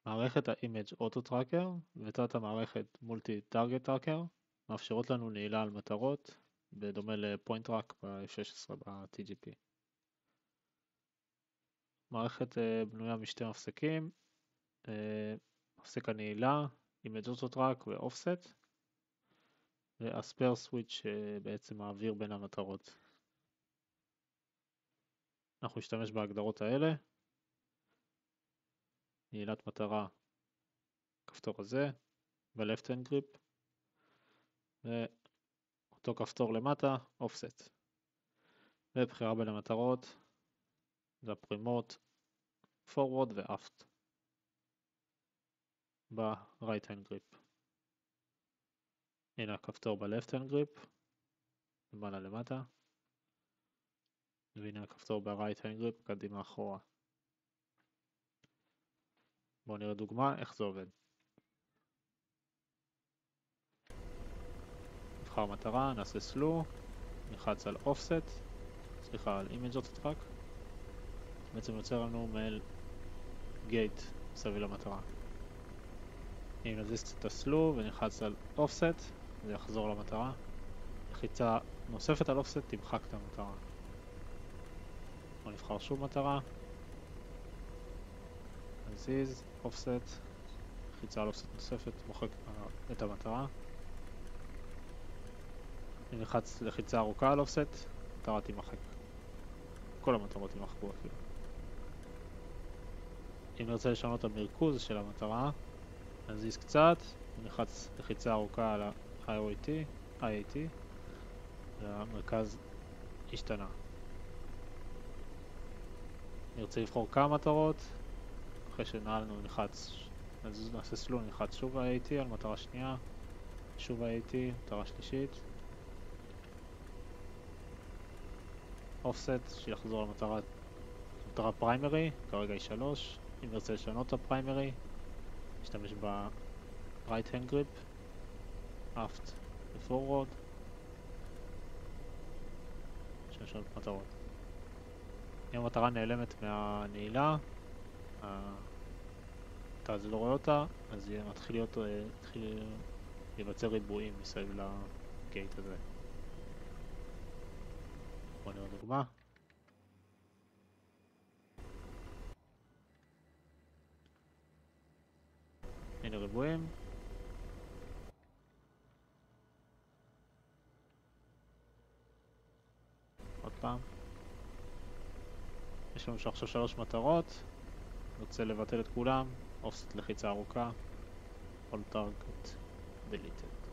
מערכת ה-Image Auto Tracker ותת המערכת Multi Target Tracker מאפשרות לנו נעילה על מטרות, בדומה ל-Point Track ב-16 ב-TGP. מערכת בנויה משתי מפסקים, מפסק הנעילה, Image Auto Track ו-Offset, ו-Spare Switch שבעצם מעביר בין המטרות. אנחנו נשתמש בהגדרות האלה. נעילת מטרה, כפתור הזה, ב-Left Hand Grip, ואותו כפתור למטה, Offset. ובחירה בין המטרות, זה הפרימות, Forward ו-Aft, ב-Right Hand Grip. הנה הכפתור ב-Left Hand Grip, למעלה למטה, והנה הכפתור ב-Right Hand Grip, קדימה אחורה. בואו נראה דוגמה איך זה עובד. נבחר מטרה, נעשה סלו, נלחץ על Offset, על Image Auto Track, בעצם יוצר לנו מעל גייט סביב למטרה. אם נזיז את הסלו ונלחץ על Offset, זה יחזור למטרה. לחיצה נוספת על Offset תמחק את המטרה. בואו נבחר שוב מטרה, נזיז, Offset, לחיצה על Offset נוספת, מוחק את המטרה. אם נלחץ לחיצה ארוכה על Offset, המטרה תמחק. כל המטרות ימחקו אפילו. אם נרצה לשנות את המרכוז של המטרה, נזיז קצת, נלחץ לחיצה ארוכה על ה-IAT, והמרכז השתנה. נרצה לבחור כמה מטרות, אחרי שנעלנו נעשה סלו, נלחץ שוב ה-IAT על מטרה שנייה, שוב ה-IAT, מטרה שלישית, Offset שיחזור למטרה פריימרי, כרגע היא 3. אם נרצה לשנות את הפריימרי, נשתמש ב-Right Hand Grip, Aft ו-Forward, שנשנות מטרות. אם המטרה נעלמת מהנעילה, אתה אז לא רואה אותה, אז מתחיל להיווצר ריבועים מסביב לגייט הזה. בואו נראה דוגמה. הנה ריבועים. עוד פעם. יש לנו עכשיו 3 מטרות. רוצה לבטל את כולם. Offset לחיצה ארוכה. All target deleted.